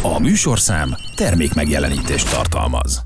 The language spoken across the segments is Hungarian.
A műsorszám termékmegjelenítést tartalmaz.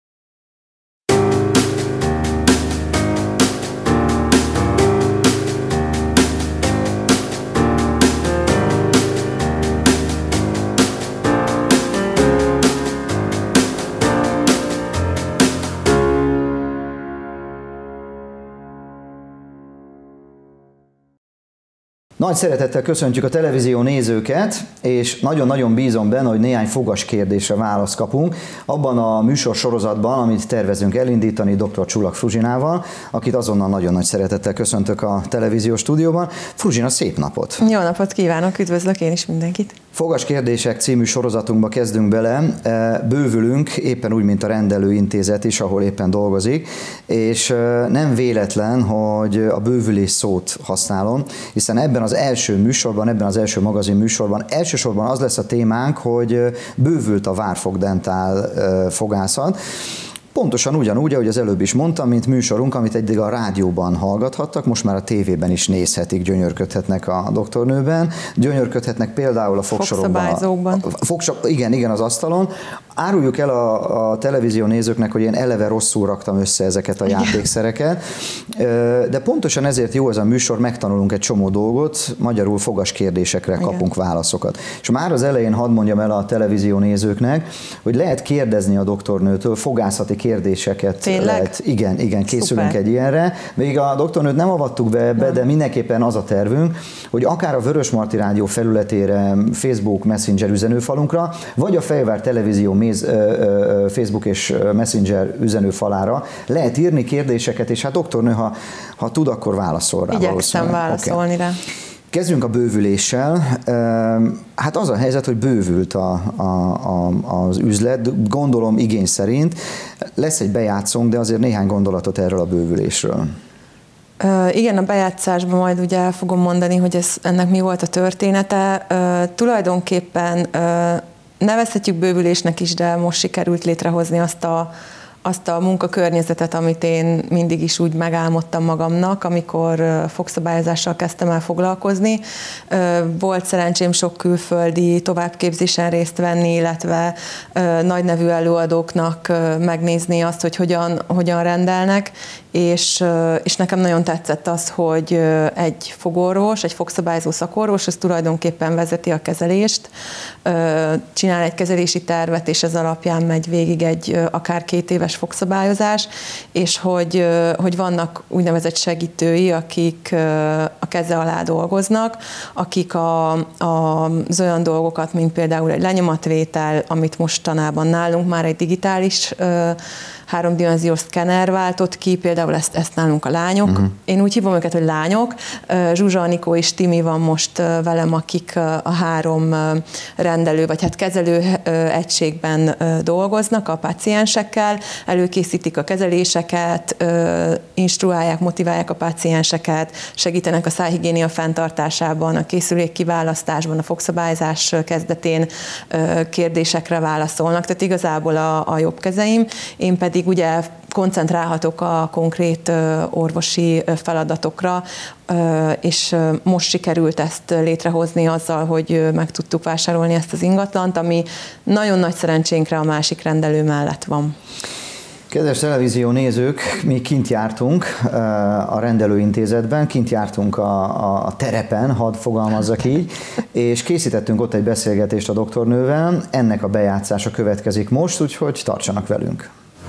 Nagy szeretettel köszöntjük a televízió nézőket, és nagyon-nagyon bízom benne, hogy néhány fogas kérdésre választ kapunk abban a műsorsorozatban, amit tervezünk elindítani dr. Csulak Fruzsinával, akit azonnal nagyon nagy szeretettel köszöntök a televíziós stúdióban. Fruzsina, szép napot! Jó napot kívánok, üdvözlök én is mindenkit! Fogas kérdések című sorozatunkba kezdünk bele, bővülünk, éppen úgy, mint a rendelőintézet is, ahol éppen dolgozik, és nem véletlen, hogy a bővülés szót használom, hiszen ebben az első műsorban, ebben az első magazin műsorban elsősorban az lesz a témánk, hogy bővült a Várfog Dentál fogászat. Pontosan ugyanúgy, ahogy az előbb is mondtam, mint műsorunk, amit eddig a rádióban hallgathattak, most már a tévében is nézhetik, gyönyörködhetnek a doktornőben, gyönyörködhetnek például a fogsorokban. Igen, az asztalon. Áruljuk el a televízió nézőknek, hogy én eleve rosszul raktam össze ezeket a játékszereket, de pontosan ezért jó ez a műsor, megtanulunk egy csomó dolgot, magyarul fogas kérdésekre kapunk válaszokat. És már az elején hadd mondjam el a televízió nézőknek, hogy lehet kérdezni a doktornőtől, fogászati kérdéseket. Tényleg? Lehet. Igen, készülünk Szuper. Egy ilyenre. Még a doktornőt nem avattuk be ebbe, de mindenképpen az a tervünk, hogy akár a Vörösmarty Rádió felületére, Facebook, Messenger üzenőfalunkra, vagy a Fejvár Televízió Facebook és Messenger üzenőfalára lehet írni kérdéseket, és hát doktornő, ha tud, akkor válaszol rá. Igyekszem válaszolni rá. Kezdjünk a bővüléssel. Hát az a helyzet, hogy bővült az üzlet, gondolom igény szerint. Lesz egy bejátszónk, de azért néhány gondolatot erről a bővülésről. Igen, a bejátszásban majd ugye el fogom mondani, hogy ennek mi volt a története. Tulajdonképpen nevezhetjük bővülésnek is, de most sikerült létrehozni azt a munkakörnyezetet, amit én mindig is úgy megálmodtam magamnak, amikor fogszabályozással kezdtem el foglalkozni. Volt szerencsém sok külföldi továbbképzésen részt venni, illetve nagy nevű előadóknak megnézni azt, hogy hogyan rendelnek, és nekem nagyon tetszett az, hogy egy fogorvos, egy fogszabályozó szakorvos, az tulajdonképpen vezeti a kezelést, csinál egy kezelési tervet, és ez alapján megy végig egy akár 2 éves fogszabályozás, és hogy vannak úgynevezett segítői, akik a keze alá dolgoznak, akik az olyan dolgokat, mint például egy lenyomatvétel, amit mostanában nálunk már egy digitális 3-dimenziós szkenner váltott ki, például ezt nálunk a lányok. Én úgy hívom őket, hogy lányok. Zsuzsa, Anikó és Timi van most velem, akik a 3 rendelő, vagy hát kezelő egységben dolgoznak a páciensekkel, előkészítik a kezeléseket, instruálják, motiválják a pácienseket, segítenek a szájhigiénia fenntartásában, a készülék kiválasztásban, a fogszabályozás kezdetén kérdésekre válaszolnak. Tehát igazából a jobb kezeim. Én pedig ugye koncentrálhatok a konkrét orvosi feladatokra, és most sikerült ezt létrehozni azzal, hogy meg tudtuk vásárolni ezt az ingatlant, ami nagyon nagy szerencsénkre a másik rendelő mellett van. Kedves televízió nézők, mi kint jártunk a rendelőintézetben, kint jártunk a terepen, hadd fogalmazzak így, és készítettünk ott egy beszélgetést a doktornővel, ennek a bejátszása következik most, úgyhogy tartsanak velünk.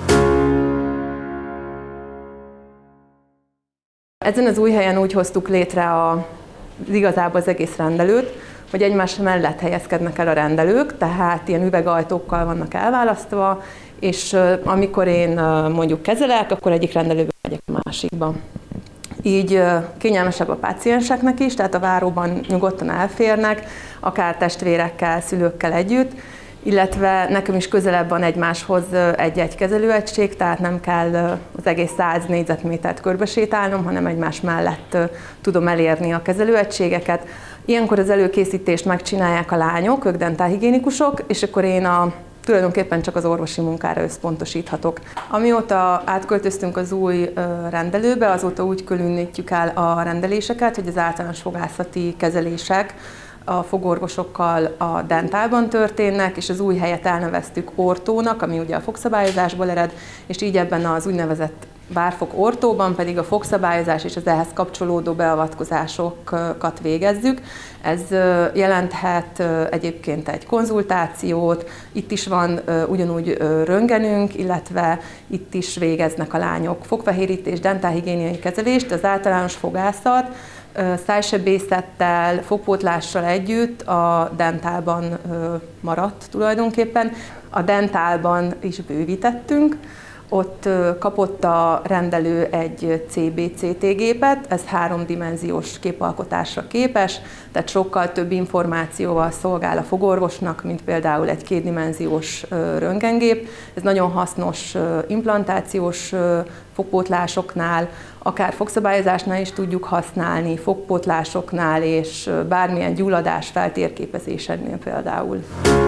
Ezen az új helyen úgy hoztuk létre igazából az egész rendelőt, hogy egymás mellett helyezkednek el a rendelők, tehát ilyen üvegajtókkal vannak elválasztva, és amikor én mondjuk kezelek, akkor egyik rendelőbe megyek a másikba. Így kényelmesebb a pácienseknek is, tehát a váróban nyugodtan elférnek, akár testvérekkel, szülőkkel együtt, illetve nekem is közelebb van egymáshoz egy-egy kezelőegység, tehát nem kell az egész 100 négyzetmétert körbesétálnom, hanem egymás mellett tudom elérni a kezelőegységeket. Ilyenkor az előkészítést megcsinálják a lányok, ők dentálhigiénikusok, és akkor én tulajdonképpen csak az orvosi munkára összpontosíthatok. Amióta átköltöztünk az új rendelőbe, azóta úgy különítjük el a rendeléseket, hogy az általános fogászati kezelések a fogorvosokkal a dentálban történnek, és az új helyet elneveztük ortónak, ami ugye a fogszabályozásból ered, és így ebben az úgynevezett várfok ortóban pedig a fogszabályozás és az ehhez kapcsolódó beavatkozásokat végezzük. Ez jelenthet egyébként egy konzultációt, itt is van ugyanúgy röntgenünk, illetve itt is végeznek a lányok fogfehérítés, dentálhigiéniai kezelést, az általános fogászat, szájsebészettel, fogpótlással együtt a dentálban maradt tulajdonképpen. A dentálban is bővítettünk, ott kapott a rendelő egy CBCT gépet, ez 3-dimenziós képalkotásra képes, tehát sokkal több információval szolgál a fogorvosnak, mint például egy 2-dimenziós röntgengép. Ez nagyon hasznos implantációs fogpótlásoknál, akár fogszabályozásnál is tudjuk használni, fogpótlásoknál és bármilyen gyulladás feltérképezésénél például.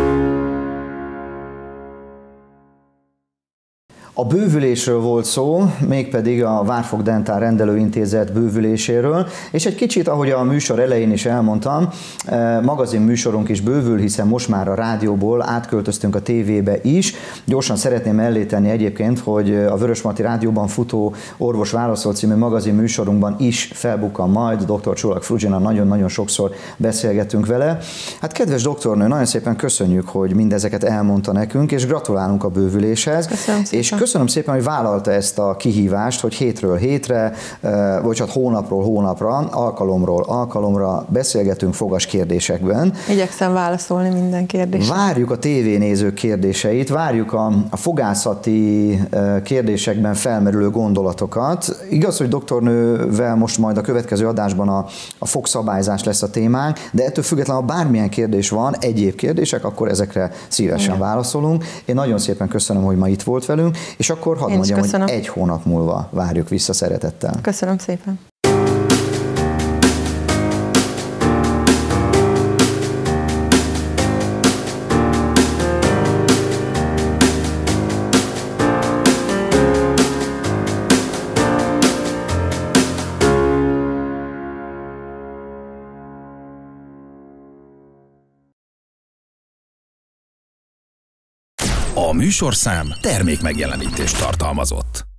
A bővülésről volt szó, mégpedig a Várfok Dentál Rendelőintézet bővüléséről, és egy kicsit, ahogy a műsor elején is elmondtam, magazin műsorunk is bővül, hiszen most már a rádióból átköltöztünk a tévébe is. Gyorsan szeretném említeni egyébként, hogy a Vörösmarty Rádióban futó Orvos Válaszol című magazin műsorunkban is felbukkan majd dr. Csulak Fruzsina, nagyon-nagyon sokszor beszélgetünk vele. Hát kedves doktornő, nagyon szépen köszönjük, hogy mindezeket elmondta nekünk, és gratulálunk a bővüléshez. Köszönöm szépen, hogy vállalta ezt a kihívást, hogy hétről hétre, vagy hát hónapról hónapra, alkalomról alkalomra beszélgetünk fogas kérdésekben. Igyekszem válaszolni minden kérdésre. Várjuk a tévénézők kérdéseit, várjuk a fogászati kérdésekben felmerülő gondolatokat. Igaz, hogy doktornővel most majd a következő adásban a fogszabályzás lesz a témánk, de ettől függetlenül, ha bármilyen kérdés van, egyéb kérdések, akkor ezekre szívesen válaszolunk. Én nagyon szépen köszönöm, hogy ma itt volt velünk, és akkor hadd mondjam, hogy 1 hónap múlva várjuk vissza szeretettel. Köszönöm szépen. A műsorszám termékmegjelenítést tartalmazott.